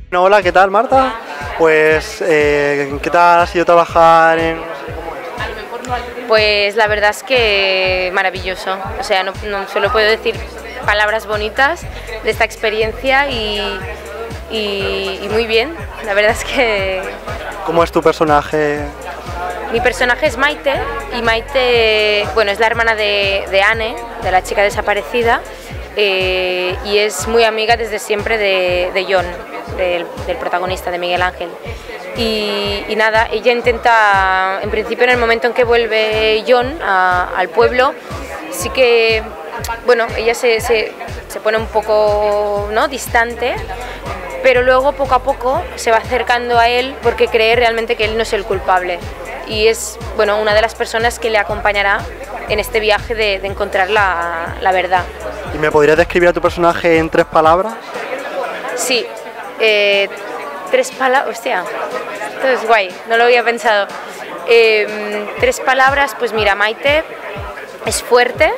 No, hola, ¿qué tal, Marta? Pues, ¿qué tal ha sido trabajar en...? Pues la verdad es que maravilloso, o sea, no solo puedo decir palabras bonitas de esta experiencia y muy bien, la verdad es que... ¿Cómo es tu personaje? Mi personaje es Maite y Maite, bueno, es la hermana de Anne, de la chica desaparecida, y es muy amiga desde siempre de John, del protagonista, de Miguel Ángel. Y nada, ella intenta, en principio en el momento en que vuelve John al pueblo, sí que, bueno, ella se pone un poco, ¿no?, distante, pero luego poco a poco se va acercando a él porque cree realmente que él no es el culpable. Y es, bueno, una de las personas que le acompañará en este viaje de encontrar la verdad. ¿Y me podrías describir a tu personaje en 3 palabras? Sí, 3 palabras, hostia, esto es guay, no lo había pensado. 3 palabras, pues mira, Maite es fuerte,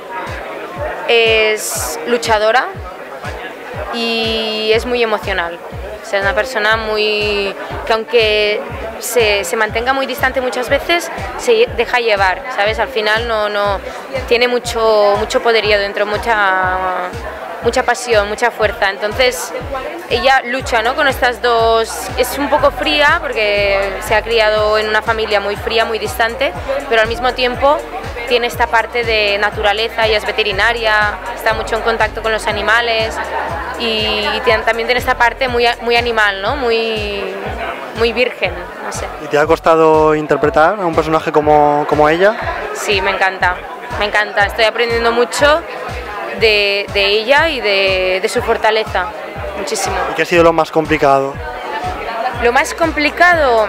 es luchadora y es muy emocional. O sea, es una persona muy que, aunque se mantenga muy distante muchas veces, se deja llevar, ¿sabes? Al final no tiene mucho poderío dentro, mucha pasión, mucha fuerza. Entonces ella lucha, ¿no?, con estas dos. Es un poco fría porque se ha criado en una familia muy fría, muy distante, pero al mismo tiempo tiene esta parte de naturaleza. Ella es veterinaria, está mucho en contacto con los animales y también tiene esta parte muy animal, ¿no?, muy virgen, no sé. ¿Y te ha costado interpretar a un personaje como ella? Sí, me encanta, estoy aprendiendo mucho de ella y de su fortaleza, muchísimo. ¿Y qué ha sido lo más complicado? Lo más complicado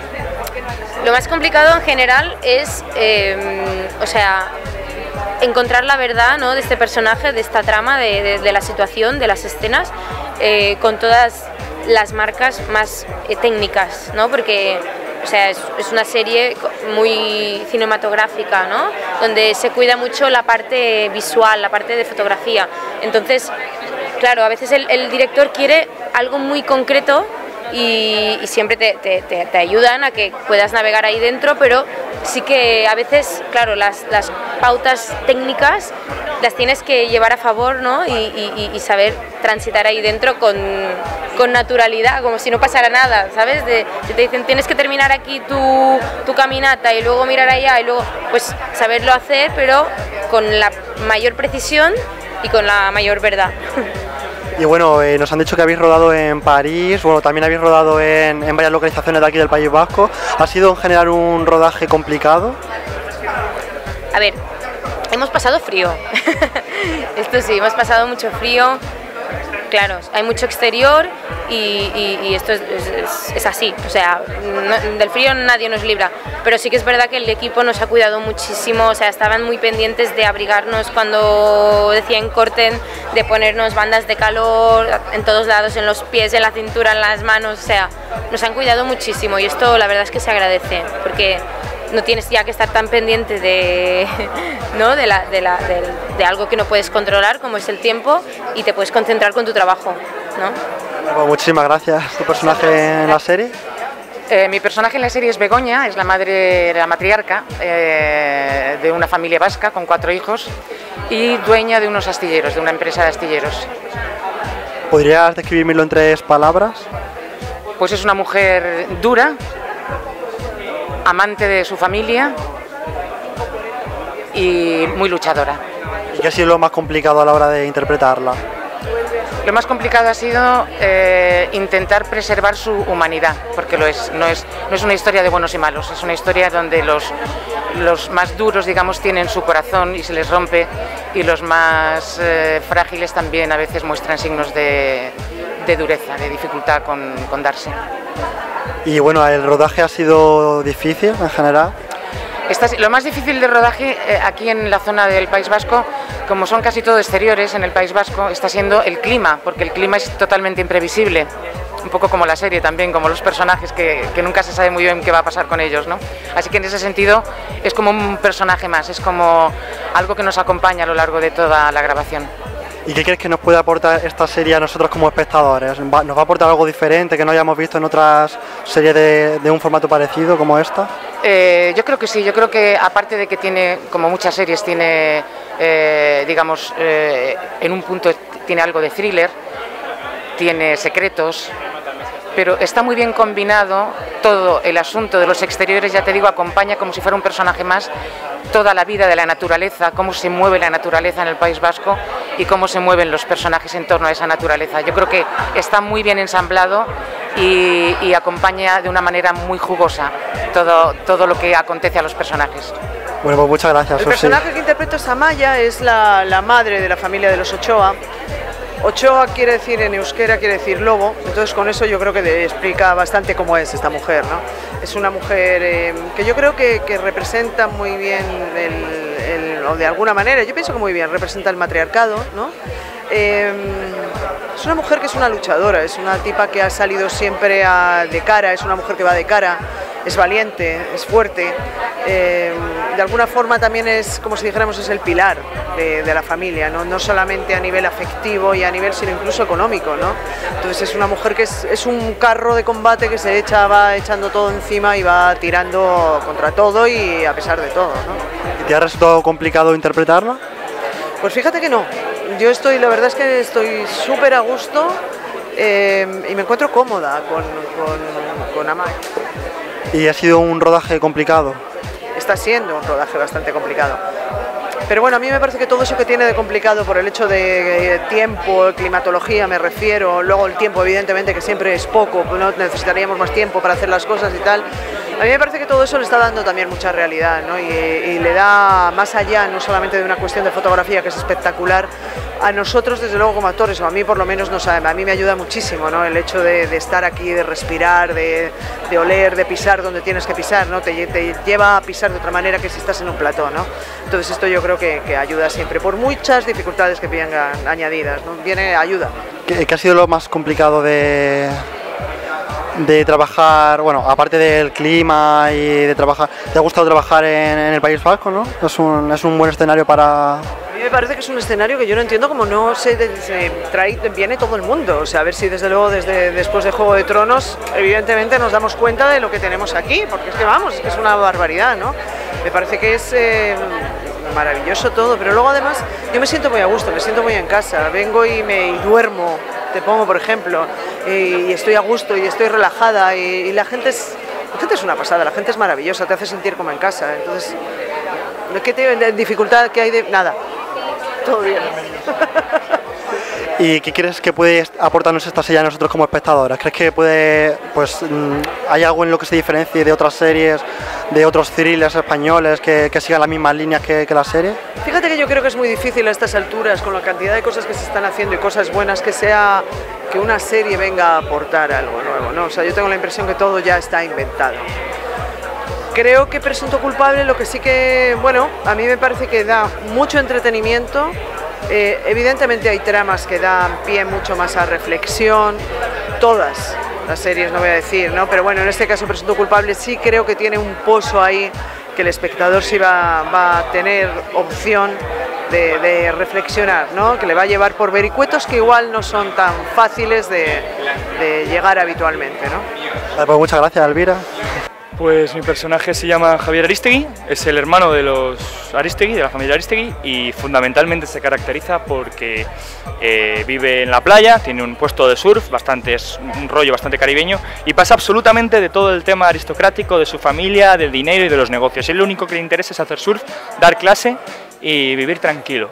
en general es, o sea, encontrar la verdad, ¿no?, de este personaje, de esta trama, de la situación, de las escenas, con todas las marcas más técnicas, ¿no? Porque, o sea, es una serie muy cinematográfica, ¿no?, donde se cuida mucho la parte visual, la parte de fotografía. Entonces, claro, a veces el director quiere algo muy concreto y siempre te ayudan a que puedas navegar ahí dentro, pero sí que a veces, claro, las pautas técnicas las tienes que llevar a favor, ¿no?, y saber transitar ahí dentro con naturalidad, como si no pasara nada, ¿sabes? Si te dicen tienes que terminar aquí tu caminata y luego mirar allá y luego, pues saberlo hacer, pero con la mayor precisión y con la mayor verdad. Y bueno, nos han dicho que habéis rodado en París, bueno, también habéis rodado en varias localizaciones de aquí del País Vasco. ¿Ha sido en general un rodaje complicado? A ver, hemos pasado frío. Esto sí, hemos pasado mucho frío. Claro, hay mucho exterior y esto es así, o sea, del frío nadie nos libra, pero sí que es verdad que el equipo nos ha cuidado muchísimo, o sea, estaban muy pendientes de abrigarnos cuando decían corten, de ponernos bandas de calor en todos lados, en los pies, en la cintura, en las manos, o sea, nos han cuidado muchísimo y esto la verdad es que se agradece, porque no tienes ya que estar tan pendiente ¿no?, de algo que no puedes controlar, como es el tiempo, y te puedes concentrar con tu trabajo, ¿no? Bueno, muchísimas gracias. ¿Tu personaje en la serie? Mi personaje en la serie es Begoña, es la matriarca de una familia vasca con 4 hijos y dueña de unos astilleros, de una empresa de astilleros. ¿Podrías describírmelo en 3 palabras? Pues es una mujer dura, amante de su familia y muy luchadora. ¿Y qué ha sido lo más complicado a la hora de interpretarla? Lo más complicado ha sido intentar preservar su humanidad, porque lo es. No es una historia de buenos y malos, es una historia donde los más duros, digamos, tienen su corazón y se les rompe, y los más frágiles también a veces muestran signos de dureza, de dificultad con darse. Y bueno, ¿el rodaje ha sido difícil en general? Lo más difícil de rodaje aquí en la zona del País Vasco, como son casi todo exteriores en el País Vasco, está siendo el clima, porque el clima es totalmente imprevisible, un poco como la serie también, como los personajes que nunca se sabe muy bien qué va a pasar con ellos, ¿no? Así que en ese sentido es como un personaje más, es como algo que nos acompaña a lo largo de toda la grabación. ¿Y qué crees que nos puede aportar esta serie a nosotros como espectadores? ¿Nos va a aportar algo diferente que no hayamos visto en otras series de un formato parecido como esta? Yo creo que sí, yo creo que aparte de que tiene, como muchas series, tiene, digamos, en un punto tiene algo de thriller, tiene secretos, pero está muy bien combinado todo el asunto de los exteriores, ya te digo, acompaña como si fuera un personaje más toda la vida de la naturaleza, cómo se mueve la naturaleza en el País Vasco y cómo se mueven los personajes en torno a esa naturaleza. Yo creo que está muy bien ensamblado y acompaña de una manera muy jugosa todo lo que acontece a los personajes. Bueno, pues muchas gracias. El personaje que interpreto es Amaya, es la madre de la familia de los Ochoa. Ochoa quiere decir en euskera, quiere decir lobo, entonces con eso yo creo que explica bastante cómo es esta mujer, ¿no? Es una mujer que yo creo que representa muy bien, o de alguna manera, yo pienso que muy bien, representa el matriarcado, ¿no? Es una mujer que es una luchadora, es una tipa que ha salido siempre de cara, es una mujer que va de cara, es valiente, es fuerte, de alguna forma también es, como si dijéramos, es el pilar de la familia, ¿no? No solamente a nivel afectivo y a nivel, sino incluso económico, ¿no? Entonces es una mujer que es un carro de combate que va echando todo encima y va tirando contra todo y a pesar de todo, ¿no? ¿Te ha resultado complicado interpretarla? Pues fíjate que no, la verdad es que estoy súper a gusto y me encuentro cómoda con Amaya. ¿Y ha sido un rodaje complicado? Está siendo un rodaje bastante complicado. Pero bueno, a mí me parece que todo eso que tiene de complicado por el hecho de tiempo, climatología me refiero, luego el tiempo evidentemente que siempre es poco, ¿no? Necesitaríamos más tiempo para hacer las cosas y tal. A mí me parece que todo eso le está dando también mucha realidad, ¿no? Y le da más allá, no solamente de una cuestión de fotografía que es espectacular, a nosotros desde luego como actores, o a mí por lo menos, no sabe, a mí me ayuda muchísimo, ¿no? El hecho de estar aquí, de respirar, de oler, de pisar donde tienes que pisar, ¿no? Te lleva a pisar de otra manera que si estás en un plató, ¿no? Entonces esto yo creo que ayuda siempre, por muchas dificultades que vengan añadidas, ¿no? Viene ayuda. ¿Qué ha sido lo más complicado de trabajar, bueno, aparte del clima y de trabajar, ¿te ha gustado trabajar en el País Vasco, no? Es un buen escenario para... A mí me parece que es un escenario que yo no entiendo cómo no viene todo el mundo, o sea, a ver si desde luego después de Juego de Tronos, evidentemente nos damos cuenta de lo que tenemos aquí, porque es que es una barbaridad, ¿no? Me parece que es maravilloso todo, pero luego además yo me siento muy a gusto, me siento muy en casa, vengo y duermo, te pongo por ejemplo, y estoy a gusto y estoy relajada y la gente es una pasada, la gente es maravillosa, te hace sentir como en casa, entonces, ¿qué dificultad que hay de nada? Todo bien. ¿Y qué crees que puede aportarnos esta serie a nosotros como espectadores? ¿Crees que hay algo en lo que se diferencie de otras series, de otros thrillers españoles que sigan las mismas líneas que la serie? Fíjate que yo creo que es muy difícil a estas alturas, con la cantidad de cosas que se están haciendo y cosas buenas, que una serie venga a aportar algo nuevo, ¿no? O sea, yo tengo la impresión que todo ya está inventado. Creo que Presunto Culpable, lo que sí que, bueno, a mí me parece que da mucho entretenimiento. Evidentemente hay tramas que dan pie mucho más a reflexión, todas las series no voy a decir, ¿no? Pero bueno, en este caso Presunto Culpable sí creo que tiene un pozo ahí que el espectador sí va a tener opción de reflexionar, ¿no? Que le va a llevar por vericuetos que igual no son tan fáciles de llegar habitualmente, ¿no? Pues muchas gracias, Elvira. Pues mi personaje se llama Javier Aristegui, es el hermano de los Aristegui, de la familia Aristegui, y fundamentalmente se caracteriza porque vive en la playa, tiene un puesto de surf, es un rollo bastante caribeño, y pasa absolutamente de todo el tema aristocrático, de su familia, del dinero y de los negocios. Él lo único que le interesa es hacer surf, dar clase y vivir tranquilo.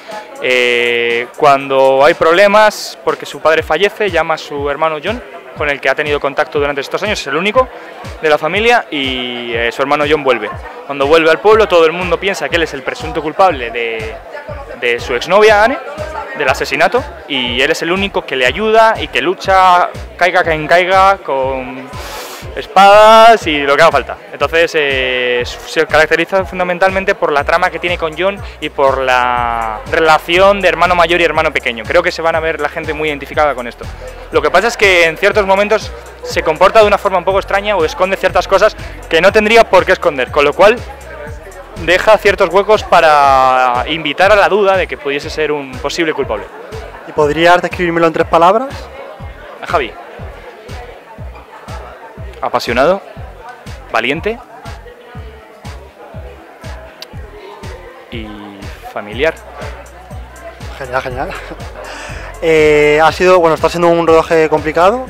Cuando hay problemas, porque su padre fallece, llama a su hermano John, con el que ha tenido contacto durante estos años, es el único de la familia, y su hermano John vuelve. Cuando vuelve al pueblo, todo el mundo piensa que él es el presunto culpable de su exnovia, Anne, del asesinato, y él es el único que le ayuda y que lucha, caiga quien caiga, con espadas y lo que haga falta. Entonces se caracteriza fundamentalmente por la trama que tiene con John y por la relación de hermano mayor y hermano pequeño. Creo que se van a ver la gente muy identificada con esto. Lo que pasa es que en ciertos momentos se comporta de una forma un poco extraña o esconde ciertas cosas que no tendría por qué esconder, con lo cual deja ciertos huecos para invitar a la duda de que pudiese ser un posible culpable. ¿Y podrías describírmelo en 3 palabras? Javi. Apasionado, valiente y familiar. Genial, genial. Está siendo un rodaje complicado.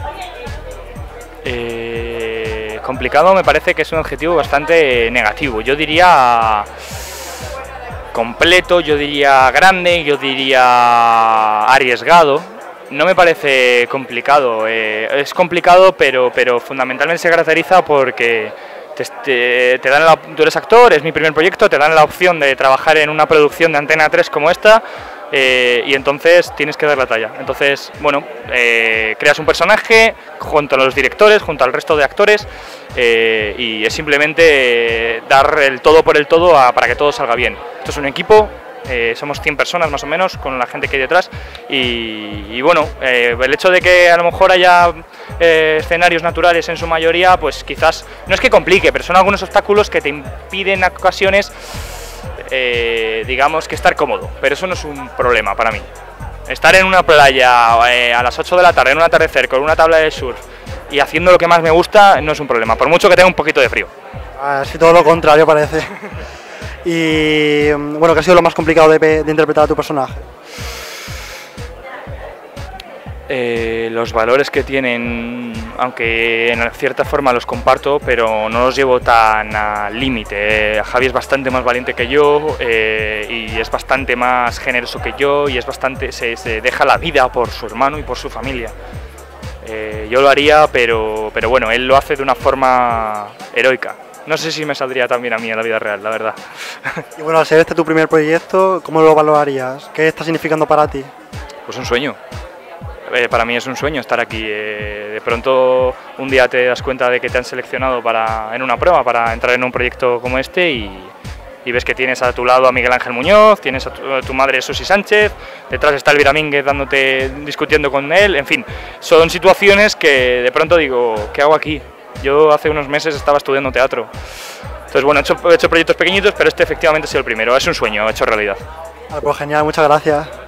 Complicado me parece que es un adjetivo bastante negativo. Yo diría completo, yo diría grande, yo diría arriesgado. No me parece complicado. Es complicado, pero fundamentalmente se caracteriza porque te dan tú eres actor, es mi primer proyecto, te dan la opción de trabajar en una producción de Antena 3 como esta. Y entonces tienes que dar la talla. Entonces, bueno, creas un personaje junto a los directores, junto al resto de actores, y es simplemente dar el todo por el todo para que todo salga bien. Esto es un equipo, somos 100 personas más o menos con la gente que hay detrás, y bueno, el hecho de que a lo mejor haya escenarios naturales en su mayoría, pues quizás, no es que complique, pero son algunos obstáculos que te impiden a ocasiones digamos que estar cómodo, pero eso no es un problema para mí. Estar en una playa a las 8 de la tarde, en un atardecer, con una tabla de surf y haciendo lo que más me gusta, no es un problema, por mucho que tenga un poquito de frío. Así todo lo contrario parece. Y bueno, ¿qué ha sido lo más complicado de interpretar a tu personaje? Los valores que tienen, aunque en cierta forma los comparto, pero no los llevo tan al límite. Javi es bastante más valiente que yo y es bastante más generoso que yo y se deja la vida por su hermano y por su familia. Yo lo haría, pero bueno, él lo hace de una forma heroica. No sé si me saldría también a mí en la vida real, la verdad. Y bueno, al ser este tu primer proyecto, ¿cómo lo valorarías? ¿Qué está significando para ti? Pues un sueño. Para mí es un sueño estar aquí. De pronto un día te das cuenta de que te han seleccionado en una prueba para entrar en un proyecto como este y ves que tienes a tu lado a Miguel Ángel Muñoz, tienes a tu madre Susi Sánchez, detrás está Elvira Mínguez discutiendo con él, en fin, son situaciones que de pronto digo, ¿qué hago aquí? Yo hace unos meses estaba estudiando teatro. Entonces bueno, he hecho proyectos pequeñitos, pero este efectivamente ha sido el primero, es un sueño hecho realidad. Pues genial, muchas gracias.